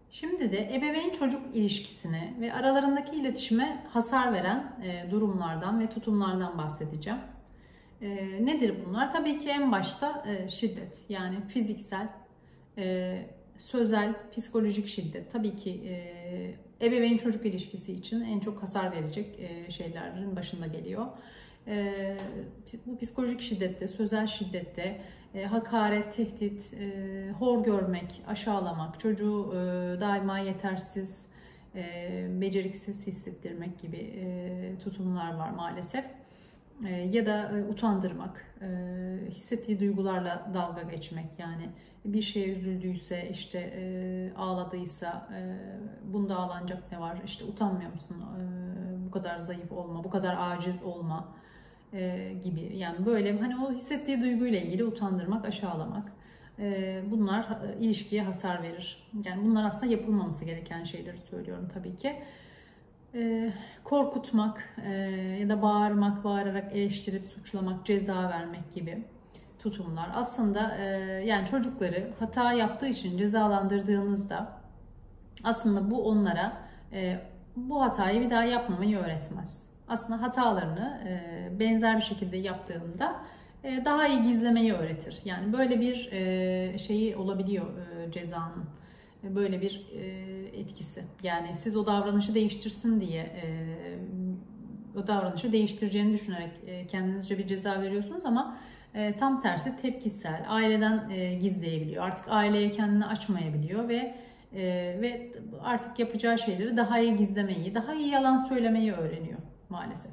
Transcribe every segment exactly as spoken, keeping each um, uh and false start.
Şimdi de ebeveyn çocuk ilişkisine ve aralarındaki iletişime hasar veren e, durumlardan ve tutumlardan bahsedeceğim. E, nedir bunlar? Tabii ki en başta e, şiddet, yani fiziksel, e, sözel, psikolojik şiddet. Tabii ki e, ebeveyn çocuk ilişkisi için en çok hasar verecek e, şeylerin başında geliyor. E, bu psikolojik şiddette, sözel şiddette E, hakaret, tehdit, e, hor görmek, aşağılamak, çocuğu e, daima yetersiz, e, beceriksiz hissettirmek gibi e, tutumlar var maalesef. E, ya da e, utandırmak, e, hissettiği duygularla dalga geçmek, yani bir şeye üzüldüyse, işte e, ağladıysa, e, bunda ağlanacak ne var, işte utanmıyor musun, e, bu kadar zayıf olma, bu kadar aciz olma e, gibi. Yani böyle hani o hissettiği duyguyla ilgili utandırmak, aşağılamak, e, bunlar e, ilişkiye hasar verir. Yani bunlar aslında yapılmaması gereken şeyleri söylüyorum tabii ki. E, korkutmak e, ya da bağırmak, bağırarak eleştirip suçlamak, ceza vermek gibi tutumlar. Aslında e, yani çocukları hata yaptığı için cezalandırdığınızda aslında bu onlara e, bu hatayı bir daha yapmamayı öğretmez. Aslında hatalarını e, benzer bir şekilde yaptığında e, daha iyi gizlemeyi öğretir. Yani böyle bir e, şeyi olabiliyor e, cezanın. E, böyle bir e, etkisi. Yani siz o davranışı değiştirsin diye e, o davranışı değiştireceğini düşünerek e, kendinizce bir ceza veriyorsunuz ama e, tam tersi tepkisel, aileden e, gizleyebiliyor. Artık aileye kendini açmayabiliyor ve e, ve artık yapacağı şeyleri daha iyi gizlemeyi, daha iyi yalan söylemeyi öğreniyor maalesef.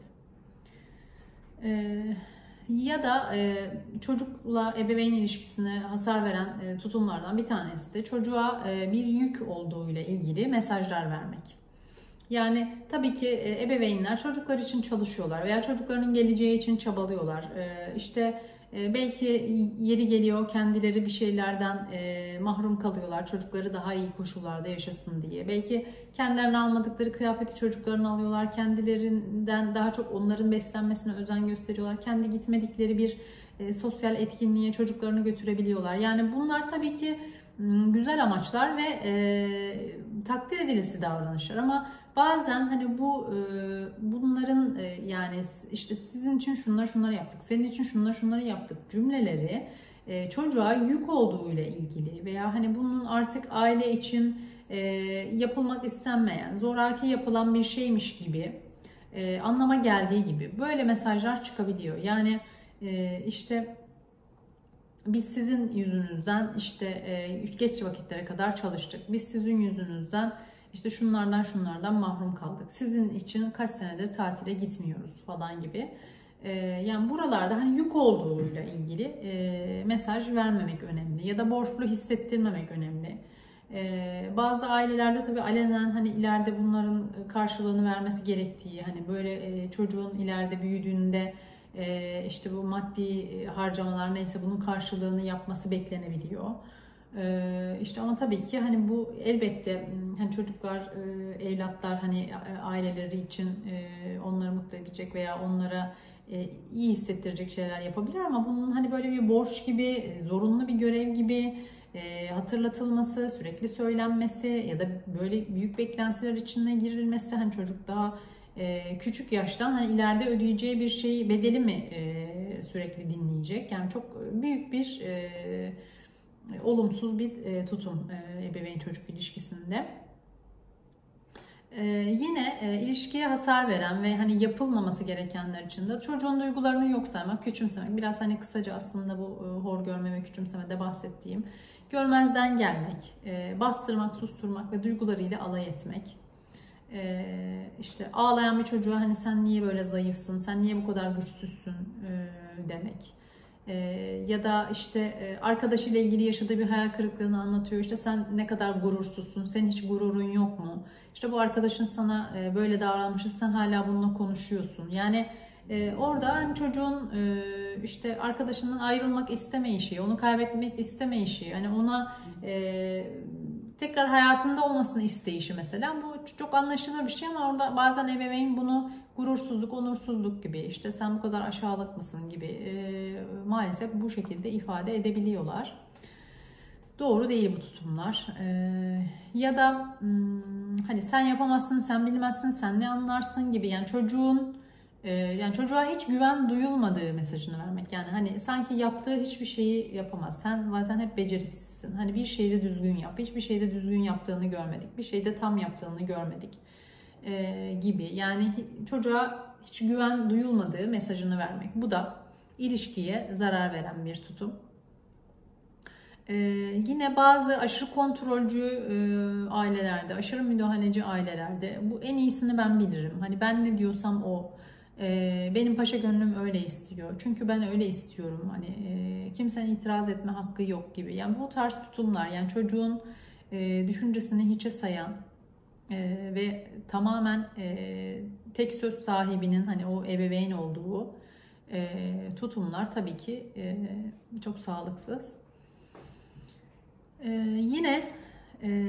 Ee, ya da e, çocukla ebeveyn ilişkisine hasar veren e, tutumlardan bir tanesi de çocuğa e, bir yük olduğuyla ilgili mesajlar vermek. Yani tabii ki e, ebeveynler çocuklar için çalışıyorlar veya çocuklarının geleceği için çabalıyorlar. E, işte e, belki yeri geliyor kendileri bir şeylerden e, mahrum kalıyorlar. Çocukları daha iyi koşullarda yaşasın diye. Belki kendilerine almadıkları kıyafeti çocuklarına alıyorlar. Kendilerinden daha çok onların beslenmesine özen gösteriyorlar. Kendi gitmedikleri bir e, sosyal etkinliğe çocuklarını götürebiliyorlar. Yani bunlar tabii ki güzel amaçlar ve e, takdir edilisi davranışlar ama bazen hani bu e, bunların e, yani işte sizin için şunları şunları yaptık, senin için şunları şunları yaptık cümleleri e, çocuğa yük olduğuyla ilgili veya hani bunun artık aile için e, yapılmak istenmeyen, zoraki yapılan bir şeymiş gibi e, anlama geldiği gibi böyle mesajlar çıkabiliyor. Yani e, işte biz sizin yüzünüzden işte e, geç vakitlere kadar çalıştık. Biz sizin yüzünüzden işte şunlardan şunlardan mahrum kaldık. Sizin için kaç senedir tatile gitmiyoruz falan gibi. E, yani buralarda hani yük olduğuyla ilgili e, mesaj vermemek önemli. Ya da borçlu hissettirmemek önemli. E, bazı ailelerde tabii alenen hani ileride bunların karşılığını vermesi gerektiği, hani böyle e, çocuğun ileride büyüdüğünde işte bu maddi harcamalar neyse bunun karşılığını yapması beklenebiliyor. İşte ama tabii ki hani bu elbette hani çocuklar, evlatlar hani aileleri için onları mutlu edecek veya onlara iyi hissettirecek şeyler yapabilir ama bunun hani böyle bir borç gibi, zorunlu bir görev gibi hatırlatılması, sürekli söylenmesi ya da böyle büyük beklentiler içine girilmesi, hani çocuk daha küçük yaştan hani ileride ödeyeceği bir şeyi, bedeli mi sürekli dinleyecek? Yani çok büyük bir e, olumsuz bir e, tutum e, ebeveyn çocuk ilişkisinde. E, yine e, ilişkiye hasar veren ve hani yapılmaması gerekenler için de çocuğun duygularını yok saymak, küçümsemek. Biraz hani kısaca aslında bu e, hor görme ve küçümsemede bahsettiğim. Görmezden gelmek, e, bastırmak, susturmak ve duygularıyla alay etmek. Ee, işte ağlayan bir çocuğa hani sen niye böyle zayıfsın, sen niye bu kadar güçsüzsün e, demek. E, ya da işte e, arkadaşıyla ilgili yaşadığı bir hayal kırıklığını anlatıyor. İşte sen ne kadar gurursuzsun, senin hiç gururun yok mu? İşte bu arkadaşın sana e, böyle davranmışsın, sen hala bununla konuşuyorsun. Yani e, orada hani çocuğun e, işte arkadaşından ayrılmak istemeyişi, onu kaybetmek istemeyişi, hani ona e, tekrar hayatında olmasını isteyişi mesela, bu çok anlaşılır bir şey ama orada bazen ebeveyn bunu gurursuzluk, onursuzluk gibi, işte sen bu kadar aşağılık mısın gibi e, maalesef bu şekilde ifade edebiliyorlar. Doğru değil bu tutumlar. Ee, ya da hmm, hani sen yapamazsın, sen bilmezsin, sen ne anlarsın gibi. Yani çocuğun e, yani çocuğa hiç güven duyulmadığı mesajını vermek. Yani hani sanki yaptığı hiçbir şeyi yapamaz. Sen zaten hep beceriksizsin. Hani bir şeyi de düzgün yap. Hiçbir şeyde düzgün yaptığını görmedik. Bir şeyde tam yaptığını görmedik. Ee, gibi. Yani çocuğa hiç güven duyulmadığı mesajını vermek. Bu da ilişkiye zarar veren bir tutum. Ee, yine bazı aşırı kontrolcü e, ailelerde, aşırı müdahaleci ailelerde bu en iyisini ben bilirim. Hani ben ne diyorsam o. E, benim paşa gönlüm öyle istiyor. Çünkü ben öyle istiyorum. Hani e, kimsenin itiraz etme hakkı yok gibi. Yani bu tarz tutumlar, yani çocuğun e, düşüncesini hiçe sayan e, ve tamamen e, tek söz sahibinin hani o ebeveyn olduğu e, tutumlar tabii ki e, çok sağlıksız. Ee, yine e,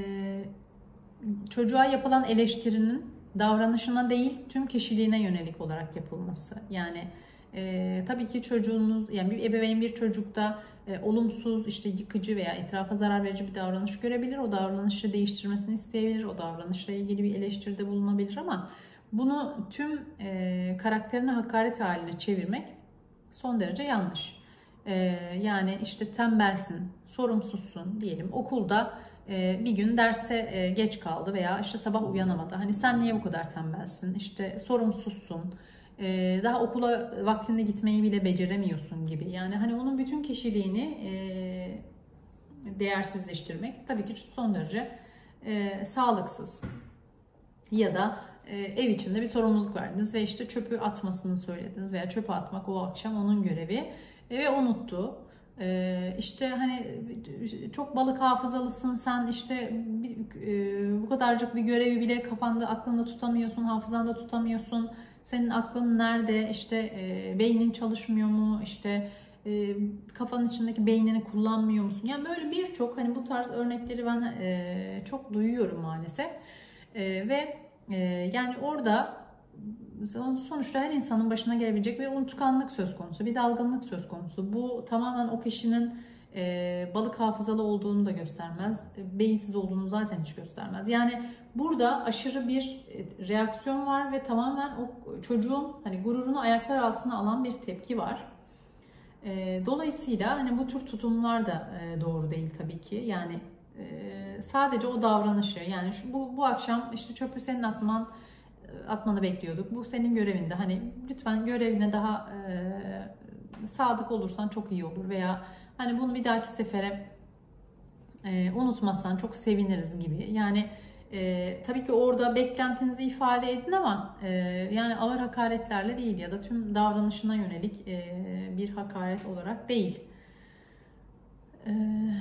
çocuğa yapılan eleştirinin davranışına değil tüm kişiliğine yönelik olarak yapılması. Yani e, tabii ki çocuğunuz, yani bir ebeveyn bir çocukta e, olumsuz, işte yıkıcı veya etrafa zarar verici bir davranış görebilir. O davranışı değiştirmesini isteyebilir. O davranışla ilgili bir eleştiride bulunabilir ama bunu tüm e, karakterine hakaret haline çevirmek son derece yanlış. Yani işte tembelsin, sorumsuzsun diyelim. Okulda bir gün derse geç kaldı veya işte sabah uyanamadı. Hani sen niye bu kadar tembelsin? İşte sorumsuzsun. Daha okula vaktinde gitmeyi bile beceremiyorsun gibi. Yani hani onun bütün kişiliğini değersizleştirmek tabii ki son derece sağlıksız. Ya da ev içinde bir sorumluluk verdiniz ve işte çöpü atmasını söylediniz veya çöpü atmak o akşam onun görevi. Ve unuttu. Ee, işte hani çok balık hafızalısın sen, işte e, bu kadarcık bir görevi bile kafanda, aklında tutamıyorsun, hafızanda tutamıyorsun. Senin aklın nerede? İşte e, beynin çalışmıyor mu? İşte e, kafanın içindeki beynini kullanmıyor musun? Yani böyle birçok hani bu tarz örnekleri ben e, çok duyuyorum maalesef. E, ve e, yani orada sonuçta her insanın başına gelebilecek bir unutkanlık söz konusu, bir dalgınlık söz konusu. Bu tamamen o kişinin e, balık hafızalı olduğunu da göstermez, beyinsiz olduğunu zaten hiç göstermez. Yani burada aşırı bir reaksiyon var ve tamamen o çocuğun hani gururunu ayaklar altına alan bir tepki var. E, dolayısıyla hani bu tür tutumlar da e, doğru değil tabii ki. Yani e, sadece o davranışı, yani şu, bu bu akşam işte çöpü senin atman atmanı bekliyorduk. Bu senin görevinde. Hani lütfen görevine daha e, sadık olursan çok iyi olur veya hani bunu bir dahaki sefere e, unutmazsan çok seviniriz gibi. Yani e, tabii ki orada beklentinizi ifade edin ama e, yani ağır hakaretlerle değil ya da tüm davranışına yönelik e, bir hakaret olarak değil. E,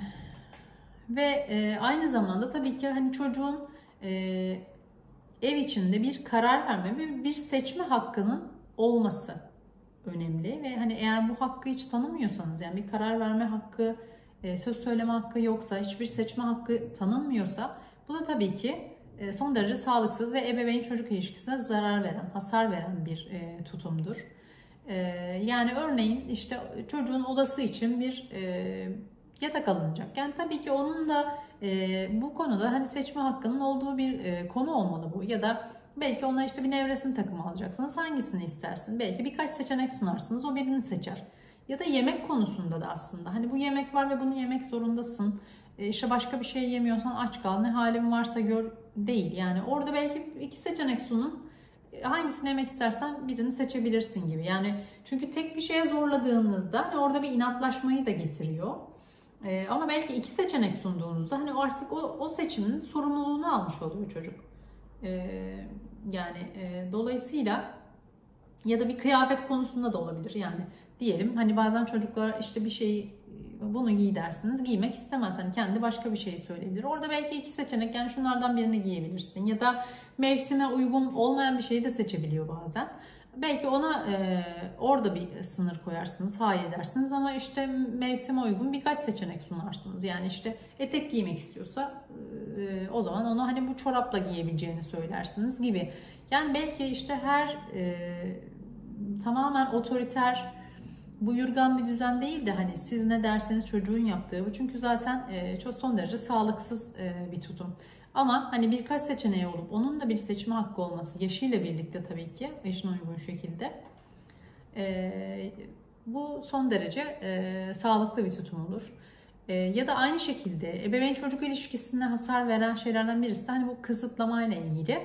ve e, aynı zamanda tabii ki hani çocuğun e, ev içinde bir karar verme ve bir seçme hakkının olması önemli ve hani eğer bu hakkı hiç tanımıyorsanız, yani bir karar verme hakkı, söz söyleme hakkı yoksa, hiçbir seçme hakkı tanınmıyorsa bu da tabii ki son derece sağlıksız ve ebeveyn çocuk ilişkisine zarar veren, hasar veren bir tutumdur. Yani örneğin işte çocuğun odası için bir yatak alınacak. Yani tabii ki onun da e, bu konuda hani seçme hakkının olduğu bir e, konu olmalı bu. Ya da belki ona işte bir nevresim takımı alacaksınız. Hangisini istersin? Belki birkaç seçenek sunarsınız. O birini seçer. Ya da yemek konusunda da aslında. Hani bu yemek var ve bunu yemek zorundasın. E, işte başka bir şey yemiyorsan aç kal. Ne halin varsa gör değil. Yani orada belki iki seçenek sunun. Hangisini yemek istersen birini seçebilirsin gibi. Yani çünkü tek bir şeye zorladığınızda hani orada bir inatlaşmayı da getiriyor. Ee, ama belki iki seçenek sunduğunuzda hani artık o, o seçimin sorumluluğunu almış oluyor çocuk. Ee, yani e, dolayısıyla ya da bir kıyafet konusunda da olabilir. Yani diyelim hani bazen çocuklar işte bir şeyi, bunu giy dersiniz, giymek istemez. Hani kendi başka bir şey söyleyebilir. Orada belki iki seçenek, yani şunlardan birini giyebilirsin ya da mevsime uygun olmayan bir şeyi de seçebiliyor bazen. Belki ona e, orada bir sınır koyarsınız, hayır dersiniz ama işte mevsime uygun birkaç seçenek sunarsınız. Yani işte etek giymek istiyorsa e, o zaman onu hani bu çorapla giyebileceğini söylersiniz gibi. Yani belki işte her e, tamamen otoriter buyurgan bir düzen değil de hani siz ne derseniz çocuğun yaptığı bu. Çünkü zaten e, çok son derece sağlıksız e, bir tutum. Ama hani birkaç seçeneği olup onun da bir seçme hakkı olması, yaşıyla birlikte tabii ki eşine uygun şekilde, e, bu son derece e, sağlıklı bir tutum olur. E, ya da aynı şekilde ebeveyn çocuk ilişkisine hasar veren şeylerden birisi de hani bu kısıtlamayla ilgili.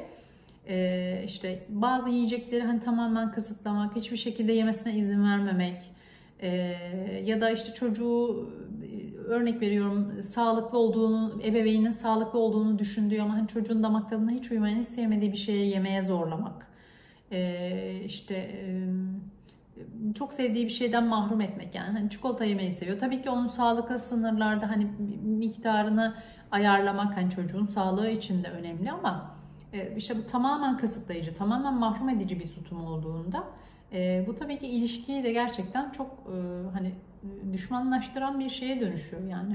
Ee, işte bazı yiyecekleri hani tamamen kısıtlamak, hiçbir şekilde yemesine izin vermemek, ee, ya da işte çocuğu, örnek veriyorum, sağlıklı olduğunu, ebeveynin sağlıklı olduğunu düşündüğü ama hani çocuğun damak tadına hiç uymayan, hiç sevmediği bir şeye yemeye zorlamak, ee, işte e, çok sevdiği bir şeyden mahrum etmek. Yani hani çikolata yemeyi seviyor, tabii ki onun sağlıklı sınırlarda hani miktarını ayarlamak hani çocuğun sağlığı için de önemli, ama İşte bu tamamen kısıtlayıcı, tamamen mahrum edici bir tutum olduğunda e, bu tabii ki ilişkiyi de gerçekten çok e, hani düşmanlaştıran bir şeye dönüşüyor yani.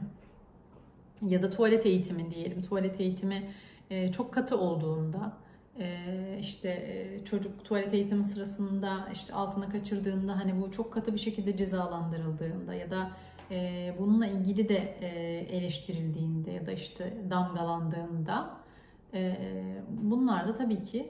Ya da tuvalet eğitimi diyelim. Tuvalet eğitimi e, çok katı olduğunda, e, işte e, çocuk tuvalet eğitimi sırasında işte altına kaçırdığında hani bu çok katı bir şekilde cezalandırıldığında ya da e, bununla ilgili de e, eleştirildiğinde ya da işte damgalandığında, bunlar da tabii ki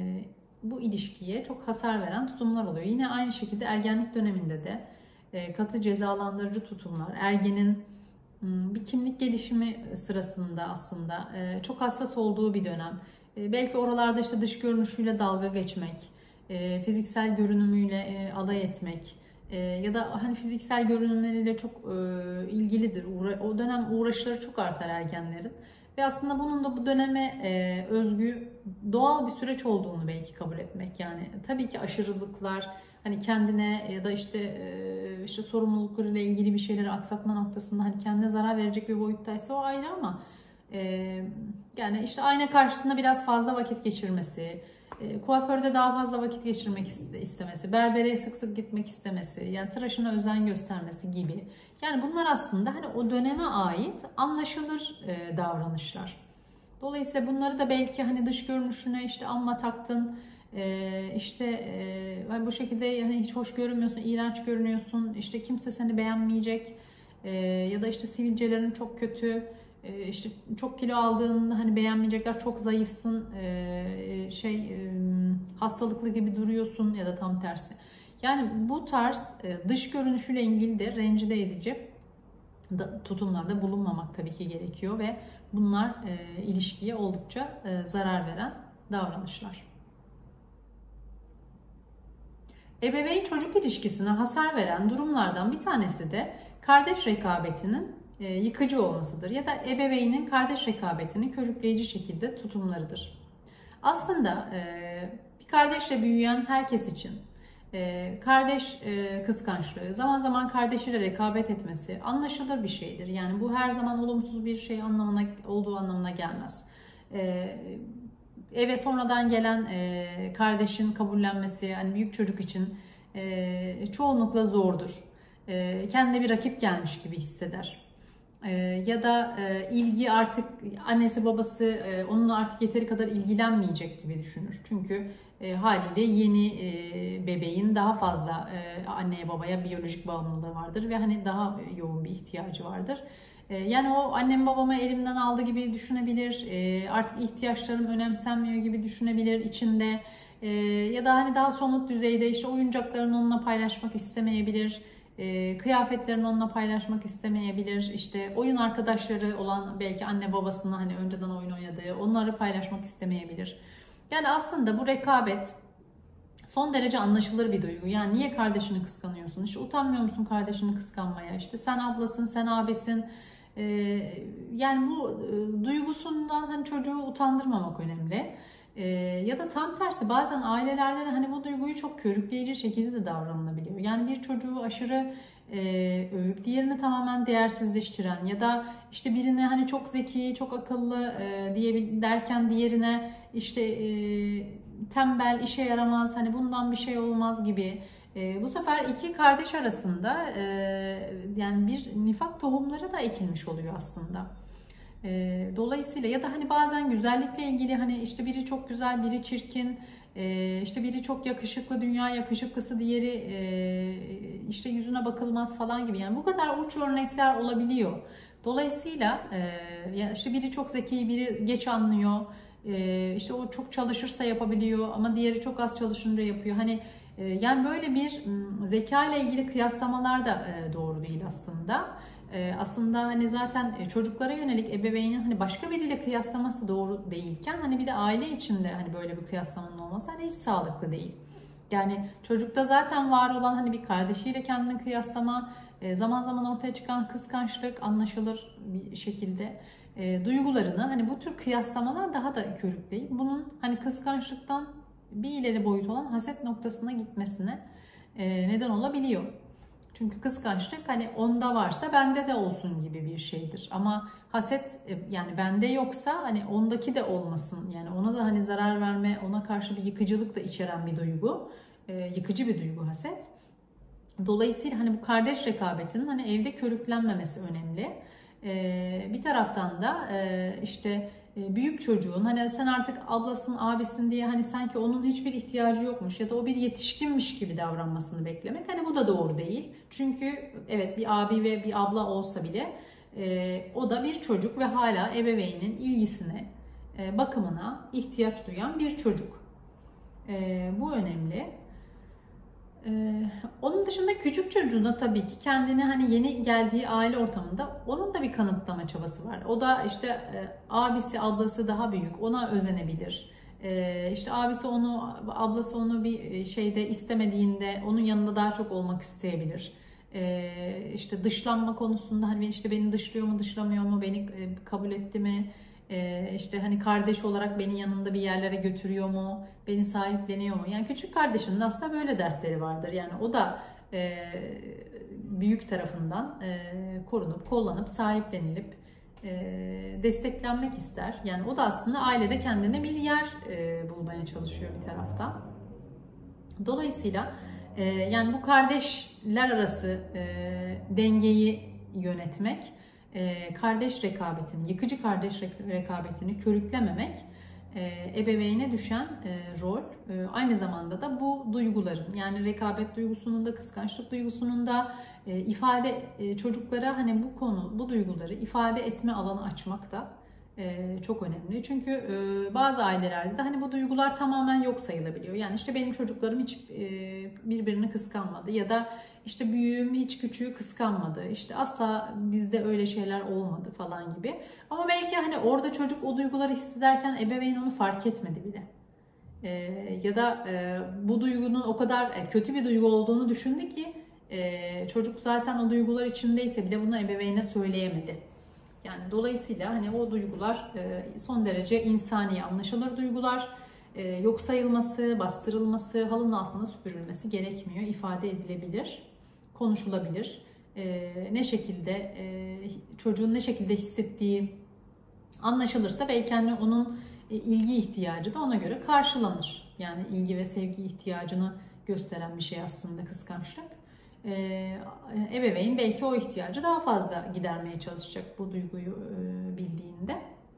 bu ilişkiye çok hasar veren tutumlar oluyor. Yine aynı şekilde ergenlik döneminde de katı cezalandırıcı tutumlar, ergenin bir kimlik gelişimi sırasında aslında çok hassas olduğu bir dönem. Belki oralarda işte dış görünüşüyle dalga geçmek, fiziksel görünümüyle alay etmek ya da hani fiziksel görünümleriyle çok ilgilidir. O dönem uğraşları çok artar ergenlerin. Ve aslında bunun da bu döneme e, özgü doğal bir süreç olduğunu belki kabul etmek. Yani tabii ki aşırılıklar hani kendine ya da işte e, işte sorumluluklarıyla ilgili bir şeyleri aksatma noktasında hani kendine zarar verecek bir boyuttaysa o ayrı, ama e, yani işte ayna karşısında biraz fazla vakit geçirmesi, e, kuaförde daha fazla vakit geçirmek istemesi, berbere sık sık gitmek istemesi, yani tıraşına özen göstermesi gibi. Yani bunlar aslında hani o döneme ait anlaşılır e, davranışlar. Dolayısıyla bunları da belki hani dış görünüşüne işte amma taktın, e, işte e, bu şekilde hani hiç hoş görünmüyorsun, iğrenç görünüyorsun, işte kimse seni beğenmeyecek, e, ya da işte sivilcelerin çok kötü, e, işte çok kilo aldığında hani beğenmeyecekler, çok zayıfsın, e, şey e, hastalıklı gibi duruyorsun ya da tam tersi. Yani bu tarz dış görünüşüyle ilgili de rencide edici tutumlarda bulunmamak tabii ki gerekiyor ve bunlar e, ilişkiye oldukça e, zarar veren davranışlar. Ebeveyn çocuk ilişkisine hasar veren durumlardan bir tanesi de kardeş rekabetinin e, yıkıcı olmasıdır ya da ebeveynin kardeş rekabetini körükleyici şekilde tutumlarıdır. Aslında e, bir kardeşle büyüyen herkes için kardeş kıskançlığı, zaman zaman kardeşiyle rekabet etmesi anlaşılır bir şeydir. Yani bu her zaman olumsuz bir şey anlamına olduğu anlamına gelmez. Eve sonradan gelen kardeşin kabullenmesi, yani büyük çocuk için çoğunlukla zordur. Kendine bir rakip gelmiş gibi hisseder. Ya da ilgi artık annesi babası onunla artık yeteri kadar ilgilenmeyecek gibi düşünür. Çünkü E, haliyle yeni e, bebeğin daha fazla e, anneye babaya biyolojik bağımlılığı vardır ve hani daha yoğun bir ihtiyacı vardır. E, yani o annem babamı elimden aldı gibi düşünebilir, e, artık ihtiyaçlarım önemsenmiyor gibi düşünebilir içinde, e, ya da hani daha somut düzeyde işte oyuncaklarını onunla paylaşmak istemeyebilir, e, kıyafetlerini onunla paylaşmak istemeyebilir, işte oyun arkadaşları olan belki anne babasına hani önceden oyun oynadığı onları paylaşmak istemeyebilir. Yani aslında bu rekabet son derece anlaşılır bir duygu. Yani niye kardeşini kıskanıyorsun? İşte utanmıyor musun kardeşini kıskanmaya? İşte sen ablasın, sen abisin. Ee, yani bu e, duygusundan hani çocuğu utandırmamak önemli. Ee, ya da tam tersi, bazen ailelerde de hani bu duyguyu çok körükleyici şekilde de davranılabiliyor. Yani bir çocuğu aşırı e, övüp diğerini tamamen değersizleştiren ya da işte birine hani çok zeki, çok akıllı e, diye derken diğerine işte e, tembel, işe yaramaz, hani bundan bir şey olmaz gibi. E, bu sefer iki kardeş arasında e, yani bir nifak tohumları da ekilmiş oluyor aslında. E, dolayısıyla ya da hani bazen güzellikle ilgili hani işte biri çok güzel, biri çirkin, E, işte biri çok yakışıklı, dünya yakışıklısı, diğeri e, işte yüzüne bakılmaz falan gibi. Yani bu kadar uç örnekler olabiliyor. Dolayısıyla e, işte biri çok zeki, biri geç anlıyor. E, işte o çok çalışırsa yapabiliyor ama diğeri çok az çalışınca yapıyor. Hani e, yani böyle bir zeka ile ilgili kıyaslamalar da e, doğru değil aslında. E, aslında hani zaten çocuklara yönelik ebeveynin hani başka biriyle kıyaslaması doğru değilken hani bir de aile içinde hani böyle bir kıyaslamanın olması hani hiç sağlıklı değil. Yani çocukta zaten var olan hani bir kardeşiyle kendini kıyaslama, zaman zaman ortaya çıkan kıskançlık anlaşılır bir şekilde e, duygularını hani bu tür kıyaslamalar daha da körükleyip bunun hani kıskançlıktan bir ileri boyut olan haset noktasına gitmesine e, neden olabiliyor. Çünkü kıskançlık hani onda varsa bende de olsun gibi bir şeydir. Ama haset yani bende yoksa hani ondaki de olmasın. Yani ona da hani zarar verme, ona karşı bir yıkıcılık da içeren bir duygu. E, yıkıcı bir duygu haset. Dolayısıyla hani bu kardeş rekabetinin hani evde körüklenmemesi önemli. E, bir taraftan da e, işte büyük çocuğun hani sen artık ablasın, abisin diye hani sanki onun hiçbir ihtiyacı yokmuş ya da o bir yetişkinmiş gibi davranmasını beklemek hani bu da doğru değil. Çünkü evet bir abi ve bir abla olsa bile e, o da bir çocuk ve hala ebeveynin ilgisine, e, bakımına ihtiyaç duyan bir çocuk. E, bu önemli. Ee, onun dışında küçük çocuğunda tabii ki kendini hani yeni geldiği aile ortamında onun da bir kanıtlama çabası var. O da işte e, abisi, ablası daha büyük, ona özenebilir. E, işte abisi onu, ablası onu bir şeyde istemediğinde onun yanında daha çok olmak isteyebilir. E, işte dışlanma konusunda hani işte beni dışlıyor mu, dışlamıyor mu, beni e, kabul etti mi? Ee, işte hani kardeş olarak beni yanında bir yerlere götürüyor mu, beni sahipleniyor mu? Yani küçük kardeşinin de aslında böyle dertleri vardır. Yani o da e, büyük tarafından e, korunup, kollanıp, sahiplenilip e, desteklenmek ister. Yani o da aslında ailede kendine bir yer e, bulmaya çalışıyor bir taraftan. Dolayısıyla e, yani bu kardeşler arası e, dengeyi yönetmek, kardeş rekabetini, yıkıcı kardeş rekabetini körüklememek ebeveyne düşen rol. Aynı zamanda da bu duyguların yani rekabet duygusunun da kıskançlık duygusunun da ifade çocuklara hani bu konu bu duyguları ifade etme alanı açmak da çok önemli. Çünkü bazı ailelerde de hani bu duygular tamamen yok sayılabiliyor. Yani işte benim çocuklarım hiç birbirini kıskanmadı ya da işte büyüğüm hiç küçüğü kıskanmadı. İşte asla bizde öyle şeyler olmadı falan gibi. Ama belki hani orada çocuk o duyguları hissederken ebeveyn onu fark etmedi bile. Ee, ya da e, bu duygunun o kadar kötü bir duygu olduğunu düşündü ki e, çocuk zaten o duygular içindeyse bile bunu ebeveyne söyleyemedi. Yani dolayısıyla hani o duygular e, son derece insani, anlaşılır duygular. E, yok sayılması, bastırılması, halının altına süpürülmesi gerekmiyor. İfade edilebilir, konuşulabilir. E, ne şekilde e, çocuğun ne şekilde hissettiği anlaşılırsa belki hani onun e, ilgi ihtiyacı da ona göre karşılanır. Yani ilgi ve sevgi ihtiyacını gösteren bir şey aslında kıskançlık. Ee, ebeveyn belki o ihtiyacı daha fazla gidermeye çalışacak bu duyguyu e, bildiğinde.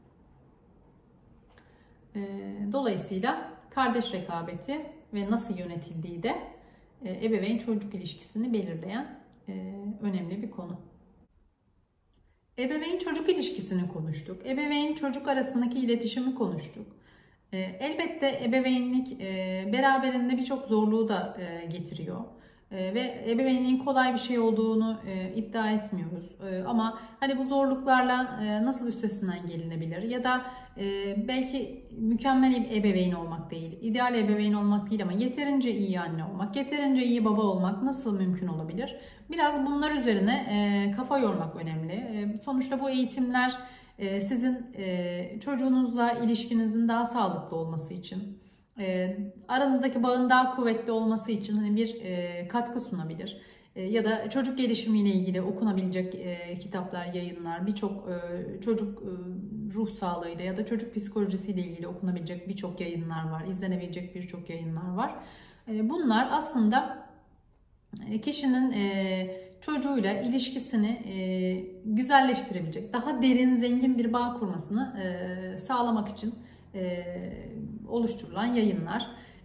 E, dolayısıyla kardeş rekabeti ve nasıl yönetildiği de e, ebeveyn çocuk ilişkisini belirleyen e, önemli bir konu. Ebeveyn çocuk ilişkisini konuştuk. Ebeveyn çocuk arasındaki iletişimi konuştuk. E, elbette ebeveynlik e, beraberinde birçok zorluğu da e, getiriyor. Ve ebeveynliğin kolay bir şey olduğunu e, iddia etmiyoruz. E, ama hani bu zorluklarla e, nasıl üstesinden gelinebilir? Ya da e, belki mükemmel ebeveyn olmak değil, ideal ebeveyn olmak değil ama yeterince iyi anne olmak, yeterince iyi baba olmak nasıl mümkün olabilir? Biraz bunlar üzerine e, kafa yormak önemli. E, sonuçta bu eğitimler e, sizin e, çocuğunuzla ilişkinizin daha sağlıklı olması için, E, aranızdaki bağın daha kuvvetli olması için hani bir e, katkı sunabilir. E, ya da çocuk gelişimiyle ilgili okunabilecek e, kitaplar, yayınlar, birçok e, çocuk e, ruh sağlığıyla ya da çocuk psikolojisiyle ilgili okunabilecek birçok yayınlar var, izlenebilecek birçok yayınlar var. E, bunlar aslında kişinin e, çocuğuyla ilişkisini e, güzelleştirebilecek, daha derin, zengin bir bağ kurmasını e, sağlamak için E, oluşturulan yayınlar.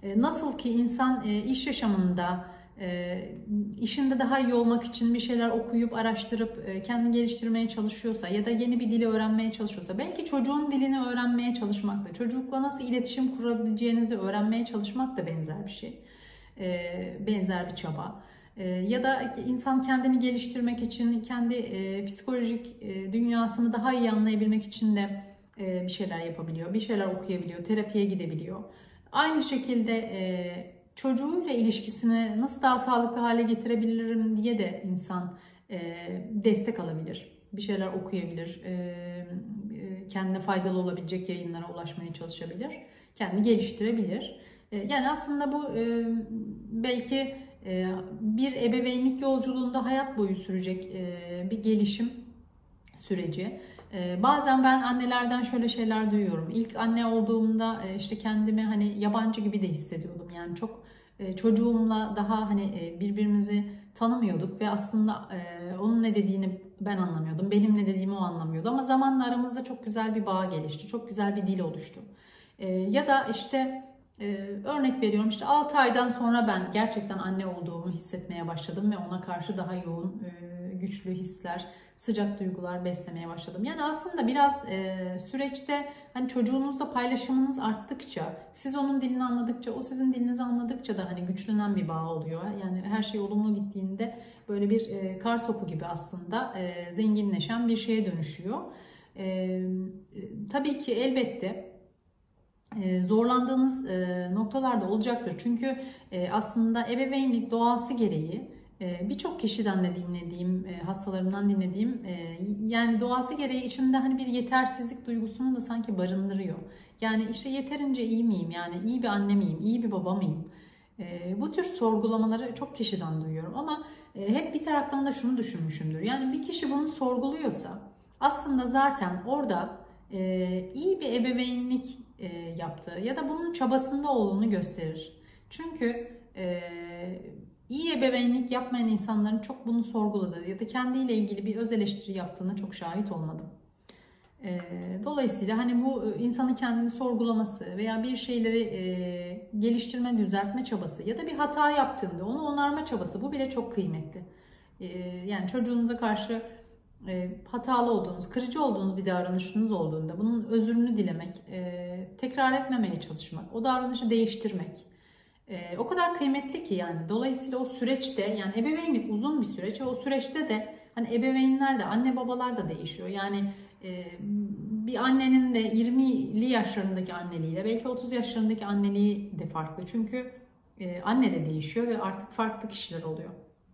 Nasıl ki insan iş yaşamında, işinde daha iyi olmak için bir şeyler okuyup, araştırıp kendini geliştirmeye çalışıyorsa ya da yeni bir dili öğrenmeye çalışıyorsa, belki çocuğun dilini öğrenmeye çalışmak da, çocukla nasıl iletişim kurabileceğinizi öğrenmeye çalışmak da benzer bir şey. Benzer bir çaba. Ya da insan kendini geliştirmek için, kendi psikolojik dünyasını daha iyi anlayabilmek için de bir şeyler yapabiliyor, bir şeyler okuyabiliyor, terapiye gidebiliyor. Aynı şekilde çocuğuyla ilişkisini nasıl daha sağlıklı hale getirebilirim diye de insan destek alabilir. Bir şeyler okuyabilir, kendine faydalı olabilecek yayınlara ulaşmaya çalışabilir, kendini geliştirebilir. Yani aslında bu belki bir ebeveynlik yolculuğunda hayat boyu sürecek bir gelişim süreci. Bazen ben annelerden şöyle şeyler duyuyorum. İlk anne olduğumda işte kendimi hani yabancı gibi de hissediyordum. Yani çok çocuğumla daha hani birbirimizi tanımıyorduk ve aslında onun ne dediğini ben anlamıyordum. Benim ne dediğimi o anlamıyordu. Ama zamanla aramızda çok güzel bir bağ gelişti. Çok güzel bir dil oluştu. Ya da işte örnek veriyorum, işte altı aydan sonra ben gerçekten anne olduğumu hissetmeye başladım ve ona karşı daha yoğun, güçlü hisler, sıcak duygular beslemeye başladım. Yani aslında biraz süreçte hani çocuğunuzla paylaşımınız arttıkça, siz onun dilini anladıkça, o sizin dilinizi anladıkça da hani güçlenen bir bağ oluyor. Yani her şey olumlu gittiğinde böyle bir kar topu gibi aslında zenginleşen bir şeye dönüşüyor. Tabii ki elbette zorlandığınız noktalar da olacaktır. Çünkü aslında ebeveynlik doğası gereği birçok kişiden de dinlediğim, hastalarımdan dinlediğim, yani doğası gereği içinde hani bir yetersizlik duygusunu da sanki barındırıyor. Yani işte yeterince iyi miyim? Yani iyi bir anne miyim? İyi bir baba mıyım? Bu tür sorgulamaları çok kişiden duyuyorum ama hep bir taraftan da şunu düşünmüşümdür. Yani bir kişi bunu sorguluyorsa aslında zaten orada iyi bir ebeveynlik yaptığı ya da bunun çabasında olduğunu gösterir. Çünkü iyi ebeveynlik yapmayan insanların çok bunu sorguladığı ya da kendiyle ilgili bir öz eleştiri yaptığına çok şahit olmadım. Dolayısıyla hani bu insanın kendini sorgulaması veya bir şeyleri geliştirme, düzeltme çabası ya da bir hata yaptığında onu onarma çabası, bu bile çok kıymetli. Yani çocuğunuza karşı hatalı olduğunuz, kırıcı olduğunuz bir davranışınız olduğunda bunun özrünü dilemek, tekrar etmemeye çalışmak, o davranışı değiştirmek o kadar kıymetli ki yani. Dolayısıyla o süreçte, yani ebeveynlik uzun bir süreç ve o süreçte de hani ebeveynler de, anne babalar da değişiyor. Yani bir annenin de yirmili yaşlarındaki anneliğiyle belki otuz yaşlarındaki anneliği de farklı. Çünkü anne de değişiyor ve artık farklı kişiler oluyor.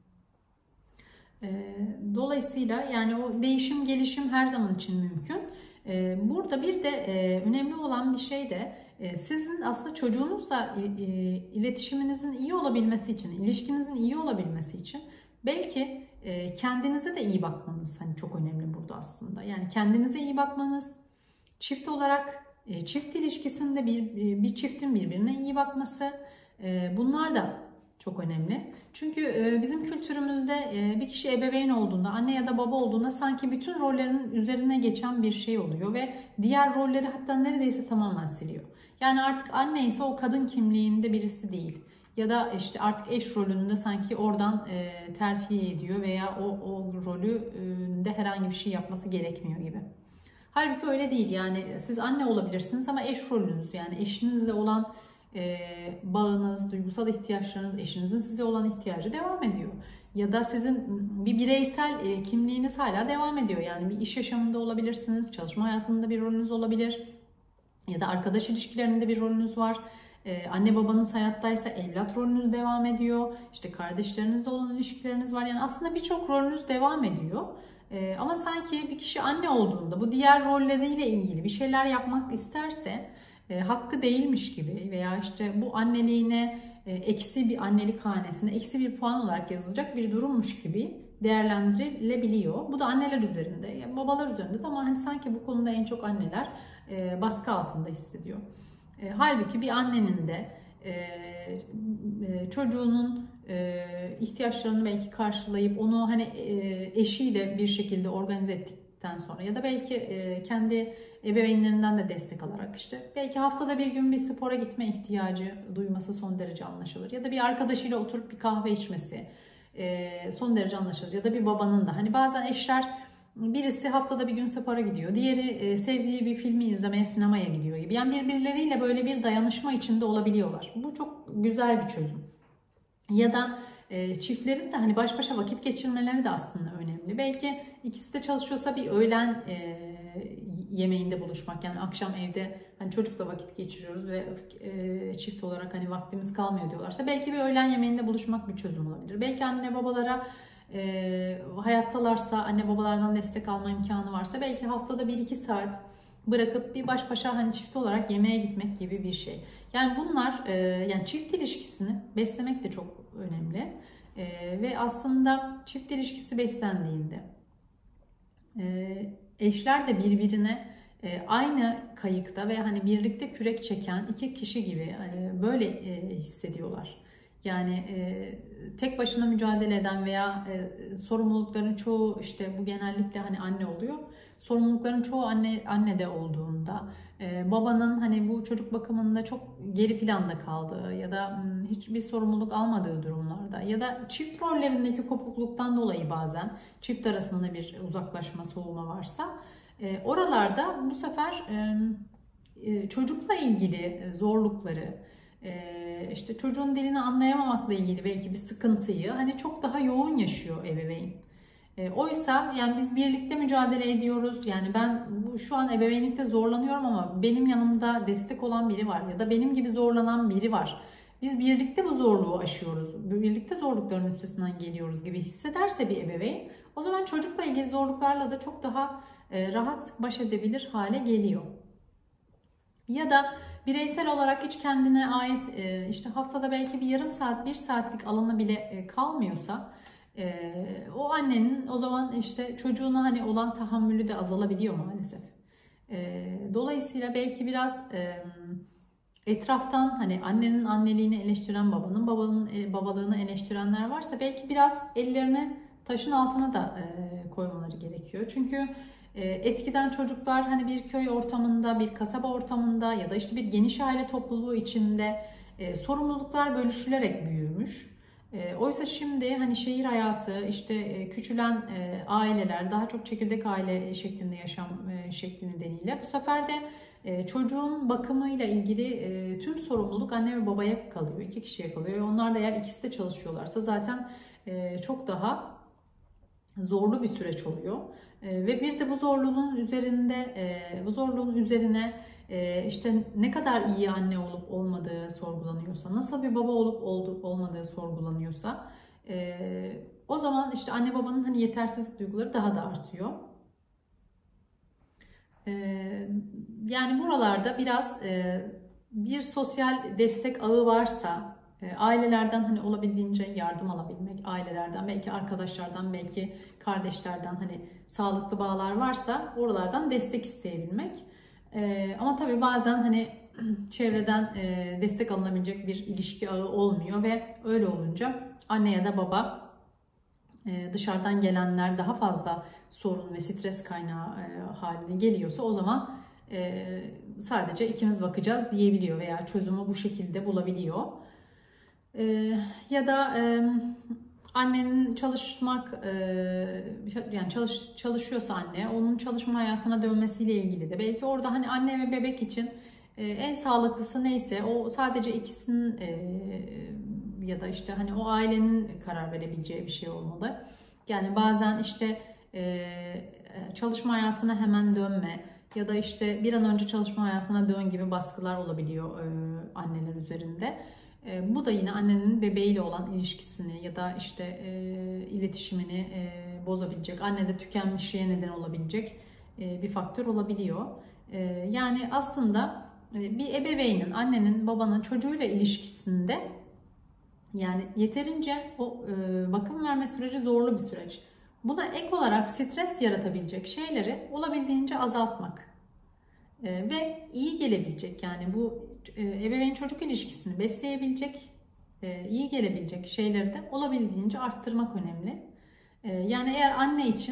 Dolayısıyla yani o değişim, gelişim her zaman için mümkün. Burada bir de önemli olan bir şey de sizin aslında çocuğunuzla iletişiminizin iyi olabilmesi için, ilişkinizin iyi olabilmesi için belki kendinize de iyi bakmanız hani çok önemli burada aslında. Yani kendinize iyi bakmanız, çift olarak çift ilişkisinde bir, bir çiftin birbirine iyi bakması, bunlar da çok önemli. Çünkü bizim kültürümüzde bir kişi ebeveyn olduğunda, anne ya da baba olduğunda sanki bütün rollerin üzerine geçen bir şey oluyor ve diğer rolleri hatta neredeyse tamamen siliyor. Yani artık anne ise o kadın kimliğinde birisi değil. Ya da işte artık eş rolünde sanki oradan terfi ediyor veya o, o rolünde herhangi bir şey yapması gerekmiyor gibi. Halbuki öyle değil. Yani siz anne olabilirsiniz ama eş rolünüz, yani eşinizle olan E, bağınız, duygusal ihtiyaçlarınız, eşinizin size olan ihtiyacı devam ediyor. Ya da sizin bir bireysel e, kimliğiniz hala devam ediyor. Yani bir iş yaşamında olabilirsiniz, çalışma hayatında bir rolünüz olabilir. Ya da arkadaş ilişkilerinde bir rolünüz var. E, anne babanız hayattaysa evlat rolünüz devam ediyor. İşte kardeşlerinizle olan ilişkileriniz var. Yani aslında birçok rolünüz devam ediyor. E, ama sanki bir kişi anne olduğunda bu diğer rolleriyle ilgili bir şeyler yapmak isterse E, hakkı değilmiş gibi veya işte bu anneliğine e, eksi bir annelik hanesine eksi bir puan olarak yazılacak bir durummuş gibi değerlendirilebiliyor. Bu da anneler üzerinde, yani babalar üzerinde de, ama hani sanki bu konuda en çok anneler e, baskı altında hissediyor. E, halbuki bir annenin de e, e, çocuğunun e, ihtiyaçlarını belki karşılayıp onu hani e, eşiyle bir şekilde organize ettik, evlendikten sonra ya da belki e, kendi ebeveynlerinden de destek alarak işte belki haftada bir gün bir spora gitme ihtiyacı duyması son derece anlaşılır. Ya da bir arkadaşıyla oturup bir kahve içmesi e, son derece anlaşılır. Ya da bir babanın da hani bazen eşler birisi haftada bir gün spora gidiyor, diğeri e, sevdiği bir filmi izlemeye sinemaya gidiyor gibi. Yani birbirleriyle böyle bir dayanışma içinde olabiliyorlar. Bu çok güzel bir çözüm. Ya da e, çiftlerin de hani baş başa vakit geçirmeleri de aslında önemli. Belki ikisi de çalışıyorsa bir öğlen e, yemeğinde buluşmak, yani akşam evde hani çocukla vakit geçiriyoruz ve e, çift olarak hani vaktimiz kalmıyor diyorlarsa belki bir öğlen yemeğinde buluşmak bir çözüm olabilir. Belki anne babalara e, hayattalarsa, anne babalardan destek alma imkanı varsa belki haftada bir iki saat bırakıp bir baş başa hani çift olarak yemeğe gitmek gibi bir şey. Yani bunlar e, yani çift ilişkisini beslemek de çok önemli. E, ve aslında çift ilişkisi beslendiğinde e, eşler de birbirine e, aynı kayıkta ve hani birlikte kürek çeken iki kişi gibi e, böyle e, hissediyorlar. Yani e, tek başına mücadele eden veya e, sorumlulukların çoğu işte bu genellikle hani anne oluyor. Sorumlulukların çoğu anne annede olduğunda, e, babanın hani bu çocuk bakımında çok geri planda kaldığı ya da m, hiçbir sorumluluk almadığı durumlarda ya da çift rollerindeki kopukluktan dolayı bazen çift arasında bir uzaklaşma, soğuma varsa e, oralarda bu sefer e, e, çocukla ilgili zorlukları, e, işte çocuğun dilini anlayamamakla ilgili belki bir sıkıntıyı hani çok daha yoğun yaşıyor ebeveyn. E, oysa yani biz birlikte mücadele ediyoruz. Yani ben bu, şu an ebeveynlikte zorlanıyorum ama benim yanımda destek olan biri var ya da benim gibi zorlanan biri var. Biz birlikte bu zorluğu aşıyoruz. Birlikte zorlukların üstesinden geliyoruz gibi hissederse bir ebeveyn, o zaman çocukla ilgili zorluklarla da çok daha e, rahat baş edebilir hale geliyor. Ya da bireysel olarak hiç kendine ait e, işte haftada belki bir yarım saat, bir saatlik alanı bile e, kalmıyorsa Ee, o annenin o zaman işte çocuğuna hani olan tahammülü de azalabiliyor maalesef. Ee, dolayısıyla belki biraz e, etraftan hani annenin anneliğini eleştiren, babanın babanın e, babalığını eleştirenler varsa belki biraz ellerini taşın altına da e, koymaları gerekiyor. Çünkü e, eskiden çocuklar hani bir köy ortamında, bir kasaba ortamında ya da işte bir geniş aile topluluğu içinde e, sorumluluklar bölüşülerek büyürmüş. E, oysa şimdi hani şehir hayatı, işte e, küçülen e, aileler, daha çok çekirdek aile şeklinde yaşam e, şekli nedeniyle bu sefer de e, çocuğun bakımıyla ilgili e, tüm sorumluluk anne ve babaya kalıyor, iki kişiye kalıyor. Ve onlar da eğer ikisi de çalışıyorlarsa zaten e, çok daha zorlu bir süreç oluyor. E, ve bir de bu zorluğun üzerinde, e, bu zorluğun üzerine Ee, işte ne kadar iyi anne olup olmadığı sorgulanıyorsa, nasıl bir baba olup olmadığı sorgulanıyorsa e, o zaman işte anne babanın hani yetersizlik duyguları daha da artıyor. Ee, yani buralarda biraz e, bir sosyal destek ağı varsa e, ailelerden hani olabildiğince yardım alabilmek, ailelerden, belki arkadaşlardan, belki kardeşlerden hani sağlıklı bağlar varsa oralardan destek isteyebilmek. Ee, ama tabii bazen hani çevreden e, destek alınabilecek bir ilişki ağı olmuyor ve öyle olunca anne ya da baba e, dışarıdan gelenler daha fazla sorun ve stres kaynağı e, haline geliyorsa o zaman e, sadece ikimiz bakacağız diyebiliyor veya çözümü bu şekilde bulabiliyor. E, ya da e, annenin çalışmak yani çalış, çalışıyorsa anne, onun çalışma hayatına dönmesiyle ilgili de belki orada hani anne ve bebek için en sağlıklısı neyse o sadece ikisinin ya da işte hani o ailenin karar verebileceği bir şey olmalı. Yani bazen işte çalışma hayatına hemen dönme ya da işte bir an önce çalışma hayatına dön gibi baskılar olabiliyor anneler üzerinde. Bu da yine annenin bebeğiyle olan ilişkisini ya da işte e, iletişimini e, bozabilecek, annede tükenmişliğe neden olabilecek e, bir faktör olabiliyor. E, yani aslında e, bir ebeveynin, annenin, babanın çocuğuyla ilişkisinde yani yeterince o e, bakım verme süreci zorlu bir süreç. Buna ek olarak stres yaratabilecek şeyleri olabildiğince azaltmak e, ve iyi gelebilecek, yani bu ebeveyn çocuk ilişkisini besleyebilecek, iyi gelebilecek şeyleri de olabildiğince arttırmak önemli. Yani eğer anne için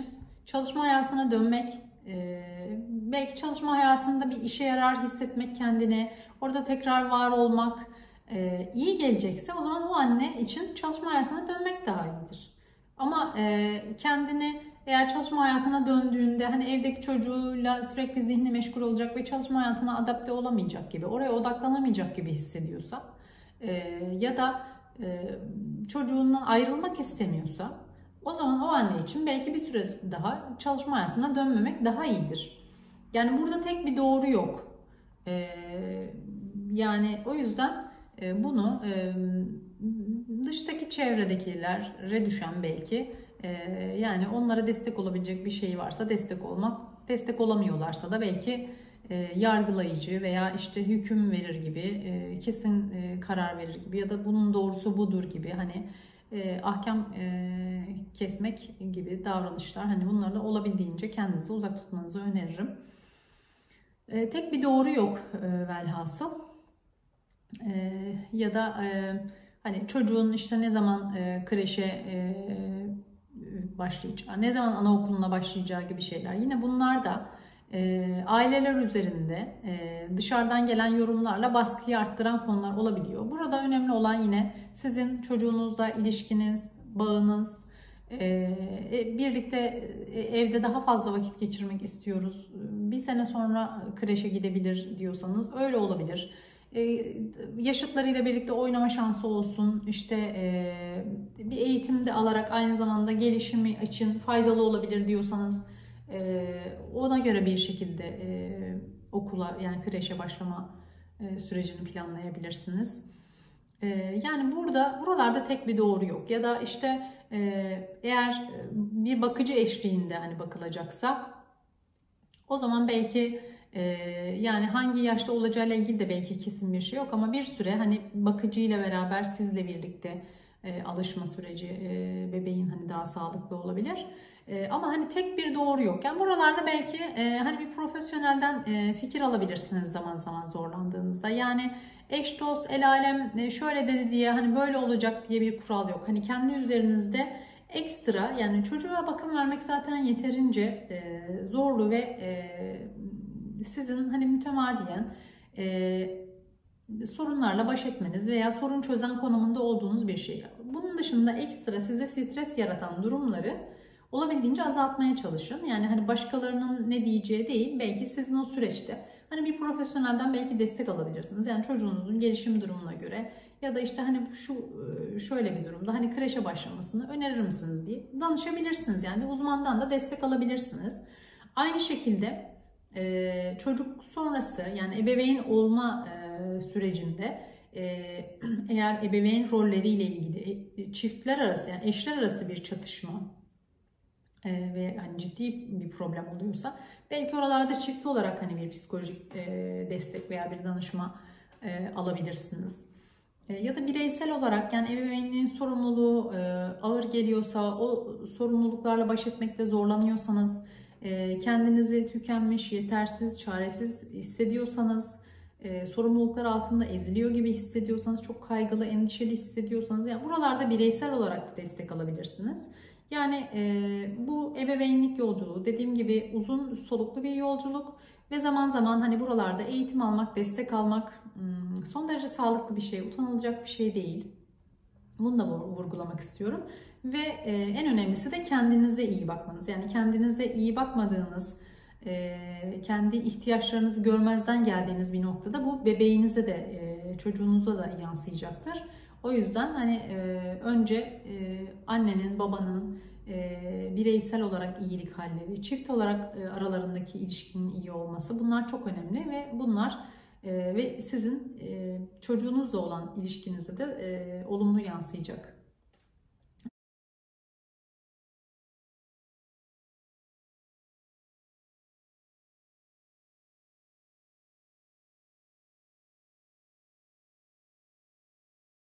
çalışma hayatına dönmek, e, belki çalışma hayatında bir işe yarar hissetmek kendine, orada tekrar var olmak e, iyi gelecekse o zaman o anne için çalışma hayatına dönmek daha iyidir. Ama e, kendini eğer çalışma hayatına döndüğünde hani evdeki çocuğuyla sürekli zihni meşgul olacak ve çalışma hayatına adapte olamayacak gibi, oraya odaklanamayacak gibi hissediyorsa e, ya da e, çocuğundan ayrılmak istemiyorsa o zaman o anne için belki bir süre daha çalışma hayatına dönmemek daha iyidir. Yani burada tek bir doğru yok. E, yani o yüzden e, bunu e, dıştaki çevredekilere düşen belki e, yani onlara destek olabilecek bir şey varsa destek olmak, destek olamıyorlarsa da belki e, yargılayıcı veya işte hüküm verir gibi, e, kesin e, karar verir gibi ya da bunun doğrusu budur gibi hani e, ahkam e, kesmek gibi davranışlar, hani bunlarla olabildiğince kendinizi uzak tutmanızı öneririm. E, tek bir doğru yok e, velhasıl. E, ya da e, hani çocuğun işte ne zaman e, kreşe e, başlayacağı, ne zaman anaokuluna başlayacağı gibi şeyler. Yine bunlar da e, aileler üzerinde e, dışarıdan gelen yorumlarla baskıyı arttıran konular olabiliyor. Burada önemli olan yine sizin çocuğunuzla ilişkiniz, bağınız, e, birlikte evde daha fazla vakit geçirmek istiyoruz. Bir sene sonra kreşe gidebilir diyorsanız öyle olabilir. Yaşıtlarıyla birlikte oynama şansı olsun, işte bir eğitimde alarak aynı zamanda gelişimi için faydalı olabilir diyorsanız ona göre bir şekilde okula, yani kreşe başlama sürecini planlayabilirsiniz. Yani burada buralarda tek bir doğru yok. Ya da işte eğer bir bakıcı eşliğinde hani bakılacaksa o zaman belki yani hangi yaşta olacağıyla ilgili de belki kesin bir şey yok ama bir süre hani bakıcıyla beraber sizle birlikte alışma süreci bebeğin hani daha sağlıklı olabilir. Ama hani tek bir doğru yok. Yani buralarda belki hani bir profesyonelden fikir alabilirsiniz zaman zaman zorlandığınızda. Yani eş dost el alem şöyle dedi diye hani böyle olacak diye bir kural yok. Hani kendi üzerinizde ekstra, yani çocuğa bakım vermek zaten yeterince zorlu ve sizin hani mütemadiyen e, sorunlarla baş etmeniz veya sorun çözen konumunda olduğunuz bir şey. Bunun dışında ekstra size stres yaratan durumları olabildiğince azaltmaya çalışın. Yani hani başkalarının ne diyeceği değil, belki sizin o süreçte hani bir profesyonelden belki destek alabilirsiniz. Yani çocuğunuzun gelişim durumuna göre ya da işte hani şu şöyle bir durumda hani kreşe başlamasını önerir misiniz diye danışabilirsiniz. Yani bir uzmandan da destek alabilirsiniz. Aynı şekilde Ee, çocuk sonrası, yani ebeveyn olma e, sürecinde e, eğer ebeveyn rolleriyle ilgili e, çiftler arası, yani eşler arası bir çatışma e, ve yani ciddi bir problem oluyorsa belki oralarda çift olarak hani bir psikolojik e, destek veya bir danışma e, alabilirsiniz. E, ya da bireysel olarak, yani ebeveynliğin sorumluluğu e, ağır geliyorsa, o sorumluluklarla baş etmekte zorlanıyorsanız, kendinizi tükenmiş, yetersiz, çaresiz hissediyorsanız, sorumluluklar altında eziliyor gibi hissediyorsanız, çok kaygılı, endişeli hissediyorsanız, yani buralarda bireysel olarak destek alabilirsiniz. Yani bu ebeveynlik yolculuğu dediğim gibi uzun soluklu bir yolculuk ve zaman zaman hani buralarda eğitim almak, destek almak son derece sağlıklı bir şey, utanılacak bir şey değil. Bunu da vurgulamak istiyorum. Ve en önemlisi de kendinize iyi bakmanız. Yani kendinize iyi bakmadığınız, kendi ihtiyaçlarınızı görmezden geldiğiniz bir noktada bu bebeğinize de, çocuğunuza da yansıyacaktır. O yüzden hani önce annenin, babanın bireysel olarak iyilik halleri, çift olarak aralarındaki ilişkinin iyi olması, bunlar çok önemli ve bunlar ve sizin çocuğunuzla olan ilişkinize de olumlu yansıyacak.